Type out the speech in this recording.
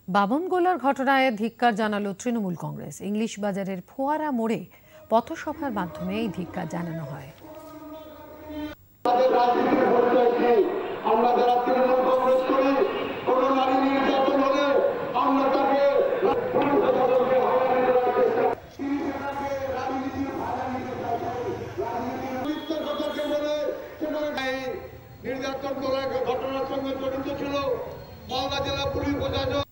বামনগোলার ঘটনায় ধিক্কার জানালো তৃণমূল কংগ্রেস। ইংলিশ বাজারের ফোয়ারা মোড়ে পথসভার মাধ্যমে এই ধিক্কার জানানো হয়। নির্যাতন ঘটনার সঙ্গে জড়িত ছিল মালদা জেলা পুলিশ প্রশাসন।